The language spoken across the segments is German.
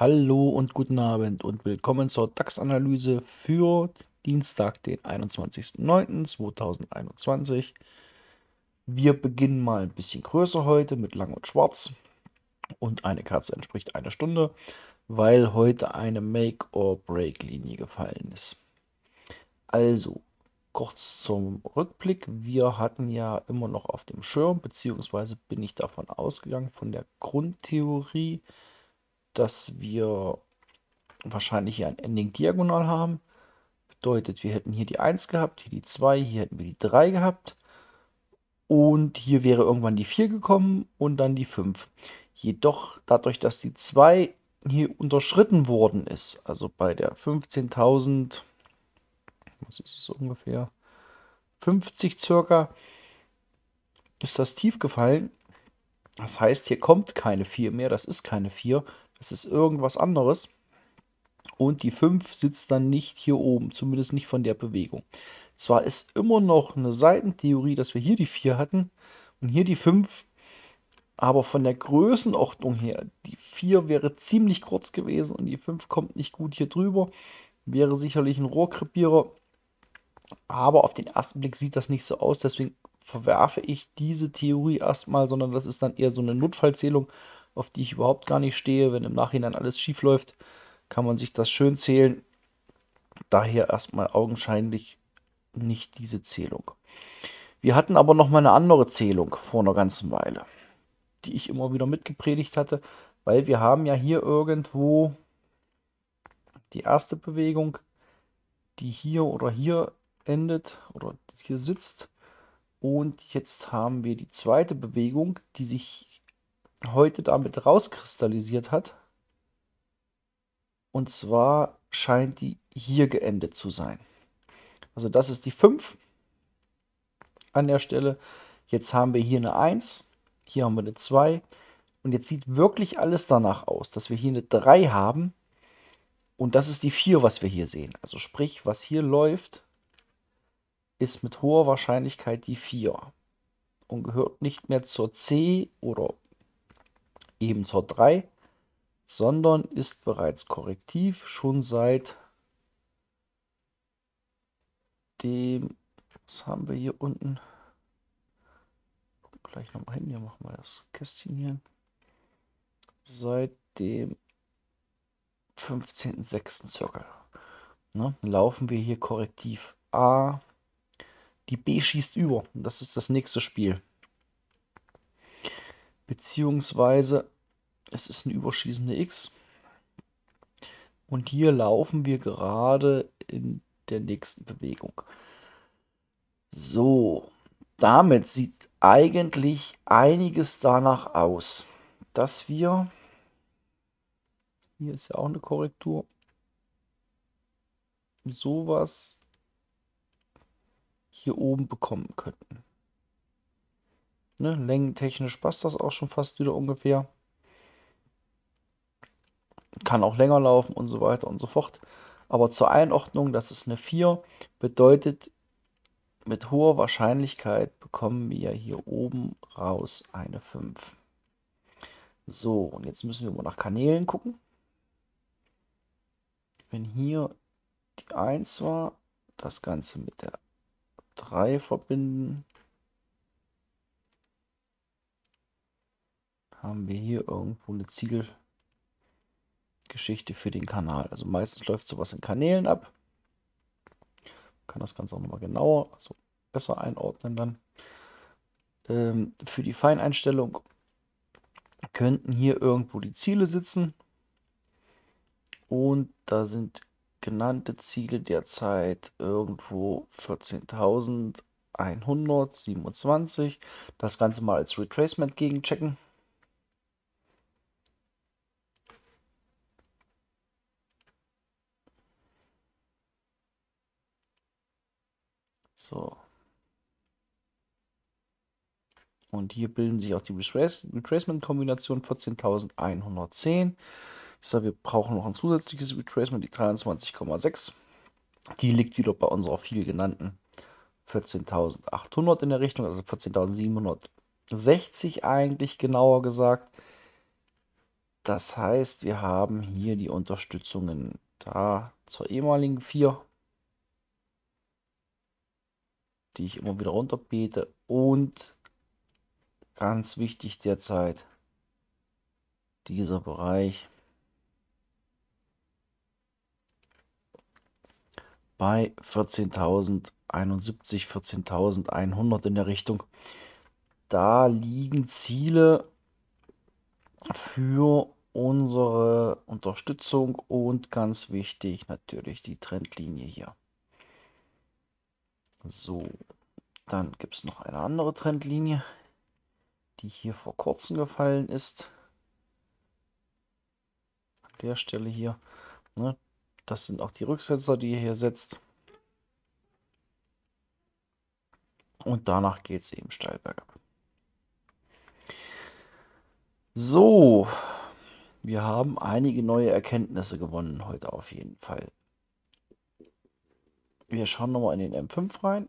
Hallo und guten Abend und willkommen zur DAX-Analyse für Dienstag, den 21.09.2021. Wir beginnen mal ein bisschen größer heute mit Lang und Schwarz und eine Kerze entspricht 1 Stunde, weil heute eine Make-or-Break-Linie gefallen ist. Also, kurz zum Rückblick. Wir hatten ja immer noch auf dem Schirm, beziehungsweise bin ich davon ausgegangen, von der Grundtheorie, dass wir wahrscheinlich hier ein Ending diagonal haben. Bedeutet, wir hätten hier die 1 gehabt, hier die 2, hier hätten wir die 3 gehabt. Und hier wäre irgendwann die 4 gekommen und dann die 5. Jedoch dadurch, dass die 2 hier unterschritten worden ist, also bei der 15.000, was ist es ungefähr, 50 circa, ist das tief gefallen. Das heißt, hier kommt keine 4 mehr, das ist keine 4, das ist irgendwas anderes. Und die 5 sitzt dann nicht hier oben, zumindest nicht von der Bewegung. Zwar ist immer noch eine Seitentheorie, dass wir hier die 4 hatten und hier die 5, aber von der Größenordnung her, die 4 wäre ziemlich kurz gewesen und die 5 kommt nicht gut hier drüber. Wäre sicherlich ein Rohrkrepierer, aber auf den ersten Blick sieht das nicht so aus, deswegen verwerfe ich diese Theorie erstmal, sondern das ist dann eher so eine Notfallzählung, auf die ich überhaupt gar nicht stehe. Wenn im Nachhinein alles schief läuft, kann man sich das schön zählen. Daher erstmal augenscheinlich nicht diese Zählung. Wir hatten aber noch mal eine andere Zählung vor einer ganzen Weile, die ich immer wieder mitgepredigt hatte, weil wir haben ja hier irgendwo die erste Bewegung, die hier oder hier endet oder hier sitzt. Und jetzt haben wir die zweite Bewegung, die sich heute damit rauskristallisiert hat. Und zwar scheint die hier geendet zu sein. Also das ist die 5 an der Stelle. Jetzt haben wir hier eine 1, hier haben wir eine 2 und jetzt sieht wirklich alles danach aus, dass wir hier eine 3 haben und das ist die 4, was wir hier sehen. Also sprich, was hier läuft, ist mit hoher Wahrscheinlichkeit die 4 und gehört nicht mehr zur C oder eben zur 3, sondern ist bereits korrektiv schon seit dem, was haben wir hier unten? Gleich nochmal hin, hier machen wir das Kästchen hier. Seit dem 15.06. circa. Ne, laufen wir hier korrektiv A. Die B schießt über. Das ist das nächste Spiel. Beziehungsweise es ist eine überschießende X. Und hier laufen wir gerade in der nächsten Bewegung. So, damit sieht eigentlich einiges danach aus, dass wir, hier ist ja auch eine Korrektur, sowas hier oben bekommen könnten. Ne, längentechnisch passt das auch schon fast wieder ungefähr. Kann auch länger laufen und so weiter und so fort. Aber zur Einordnung, das ist eine 4, bedeutet, mit hoher Wahrscheinlichkeit bekommen wir hier oben raus eine 5. So, und jetzt müssen wir mal nach Kanälen gucken. Wenn hier die 1 war, das Ganze mit der 3 verbinden, haben wir hier irgendwo eine Zielgeschichte für den Kanal. Also meistens läuft sowas in Kanälen ab. Kann das Ganze auch nochmal genauer, also besser einordnen dann. Für die Feineinstellung könnten hier irgendwo die Ziele sitzen. Und da sind genannte Ziele derzeit irgendwo 14.127. Das Ganze mal als Retracement gegenchecken. So. Und hier bilden sich auch die Retracement-Kombination 14.110. Ich sage, wir brauchen noch ein zusätzliches Retracement, die 23,6. Die liegt wieder bei unserer viel genannten 14.800 in der Richtung, also 14.760 eigentlich genauer gesagt. Das heißt, wir haben hier die Unterstützungen da zur ehemaligen 4, die ich immer wieder runterbete, und ganz wichtig derzeit dieser Bereich bei 14.071, 14.100 in der Richtung. Da liegen Ziele für unsere Unterstützung und ganz wichtig natürlich die Trendlinie hier. So, dann gibt es noch eine andere Trendlinie, die hier vor kurzem gefallen ist. An der Stelle hier. Ne? Das sind auch die Rücksetzer, die ihr hier setzt. Und danach geht es eben steil bergab. So, wir haben einige neue Erkenntnisse gewonnen heute auf jeden Fall. Wir schauen nochmal in den M5 rein,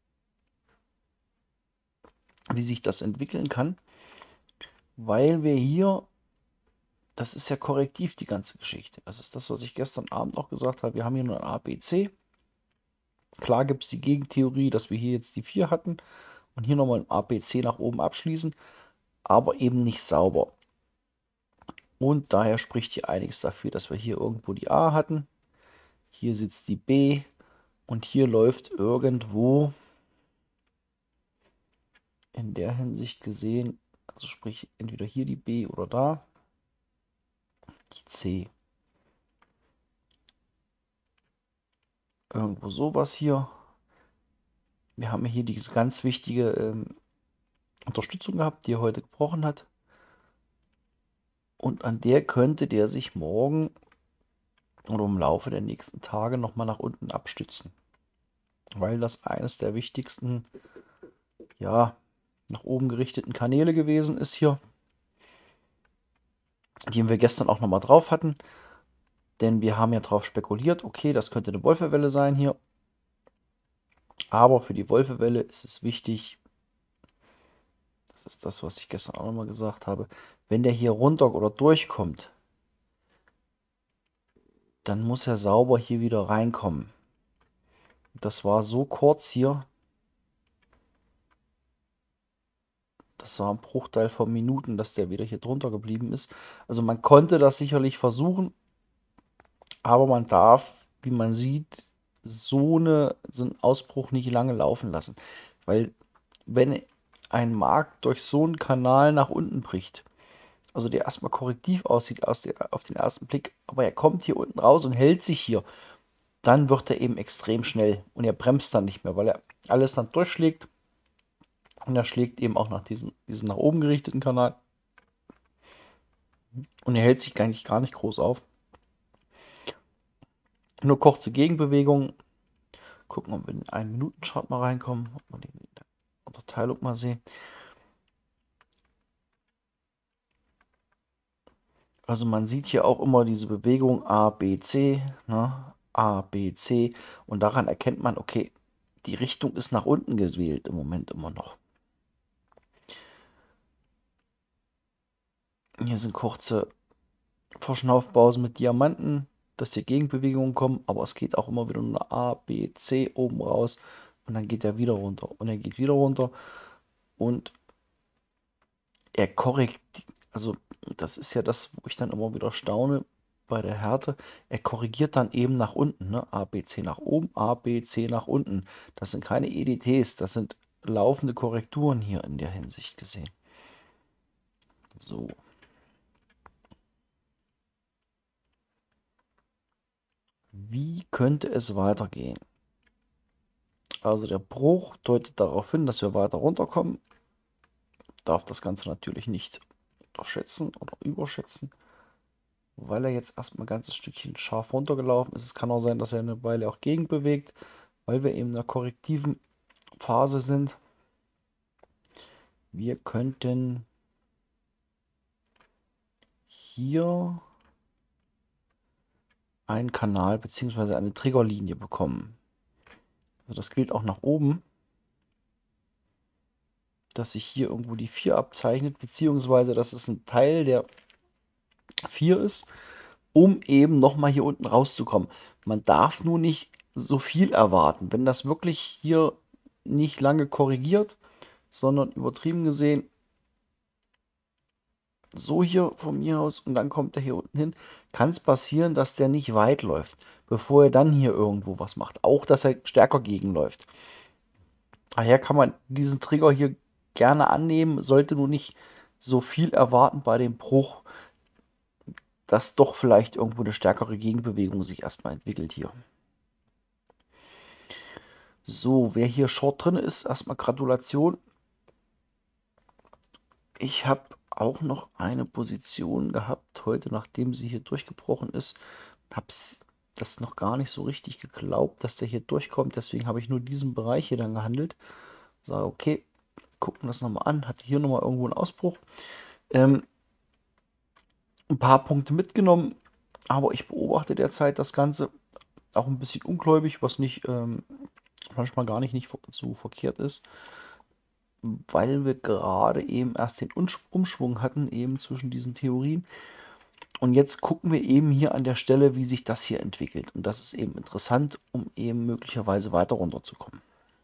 wie sich das entwickeln kann, weil wir hier, das ist ja korrektiv, die ganze Geschichte. Das ist das, was ich gestern Abend auch gesagt habe. Wir haben hier nur ein ABC. Klar gibt es die Gegentheorie, dass wir hier jetzt die 4 hatten und hier nochmal ein ABC nach oben abschließen, aber eben nicht sauber. Und daher spricht hier einiges dafür, dass wir hier irgendwo die A hatten. Hier sitzt die B und hier läuft irgendwo in der Hinsicht gesehen, also sprich entweder hier die B oder da, die C. Irgendwo sowas hier. Wir haben hier diese ganz wichtige Unterstützung gehabt, die er heute gebrochen hat. Und an der könnte der sich morgen oder im Laufe der nächsten Tage nochmal nach unten abstützen. Weil das eines der wichtigsten, ja, nach oben gerichteten Kanäle gewesen ist hier. Die wir gestern auch nochmal drauf hatten. Denn wir haben ja drauf spekuliert, okay, das könnte eine Wolfewelle sein hier. Aber für die Wolfewelle ist es wichtig, das ist das, was ich gestern auch nochmal gesagt habe, wenn der hier runter oder durchkommt, dann muss er sauber hier wieder reinkommen. Das war so kurz hier. Das war ein Bruchteil von Minuten, dass der wieder hier drunter geblieben ist. Also man konnte das sicherlich versuchen, aber man darf, wie man sieht, so einen Ausbruch nicht lange laufen lassen. Weil wenn ein Markt durch so einen Kanal nach unten bricht, also der erstmal korrektiv aussieht auf den ersten Blick, aber er kommt hier unten raus und hält sich hier, dann wird er eben extrem schnell und er bremst dann nicht mehr, weil er alles dann durchschlägt und er schlägt eben auch nach diesen nach oben gerichteten Kanal und er hält sich eigentlich gar nicht groß auf. Nur kurze Gegenbewegungen. Gucken, ob wir in den 1-Minuten-Chart mal reinkommen, ob wir die Unterteilung mal sehen. Also man sieht hier auch immer diese Bewegung A, B, C, ne? A, B, C. Und daran erkennt man, okay, die Richtung ist nach unten gewählt im Moment immer noch. Hier sind kurze Verschnaufpausen mit Diamanten, dass hier Gegenbewegungen kommen. Aber es geht auch immer wieder nur A, B, C oben raus. Und dann geht er wieder runter. Und er geht wieder runter. Und er korrigiert, also das ist ja das, wo ich dann immer wieder staune bei der Härte. Er korrigiert dann eben nach unten, ne? A, B, C nach oben, A, B, C nach unten. Das sind keine EDTs, das sind laufende Korrekturen hier in der Hinsicht gesehen. So. Wie könnte es weitergehen? Also der Bruch deutet darauf hin, dass wir weiter runterkommen. Darf das Ganze natürlich nicht unterschätzen oder überschätzen, weil er jetzt erstmal ein ganzes Stückchen scharf runtergelaufen ist. Es kann auch sein, dass er eine Weile auch gegenbewegt, weil wir eben in einer korrektiven Phase sind. Wir könnten hier einen Kanal bzw. eine Triggerlinie bekommen. Also das gilt auch nach oben, dass sich hier irgendwo die 4 abzeichnet, beziehungsweise das ist ein Teil, der 4 ist, um eben nochmal hier unten rauszukommen. Man darf nur nicht so viel erwarten. Wenn das wirklich hier nicht lange korrigiert, sondern übertrieben gesehen so hier von mir aus und dann kommt er hier unten hin, kann es passieren, dass der nicht weit läuft, bevor er dann hier irgendwo was macht. Auch, dass er stärker gegenläuft. Daher kann man diesen Trigger hier gerne annehmen, sollte nur nicht so viel erwarten bei dem Bruch, dass doch vielleicht irgendwo eine stärkere Gegenbewegung sich erstmal entwickelt hier. So, wer hier Short drin ist, erstmal Gratulation. Ich habe auch noch eine Position gehabt heute, nachdem sie hier durchgebrochen ist. Habe das noch gar nicht so richtig geglaubt, dass der hier durchkommt. Deswegen habe ich nur diesen Bereich hier dann gehandelt. Sage, okay, gucken das nochmal an. Hatte hier nochmal irgendwo einen Ausbruch. Ein paar Punkte mitgenommen, aber ich beobachte derzeit das Ganze auch ein bisschen ungläubig, was nicht manchmal gar nicht so verkehrt ist, weil wir gerade eben erst den Umschwung hatten, eben zwischen diesen Theorien. Und jetzt gucken wir eben hier an der Stelle, wie sich das hier entwickelt. Und das ist eben interessant, um eben möglicherweise weiter runterzukommen.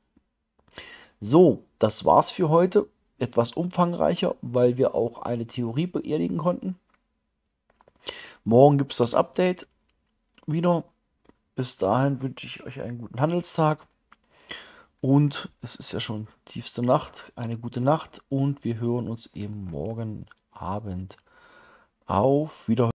So, das war's für heute. Etwas umfangreicher, weil wir auch eine Theorie beerdigen konnten. Morgen gibt es das Update wieder. Bis dahin wünsche ich euch einen guten Handelstag. Und es ist ja schon tiefste Nacht. Eine gute Nacht. Und wir hören uns eben morgen Abend. Auf Wiedersehen.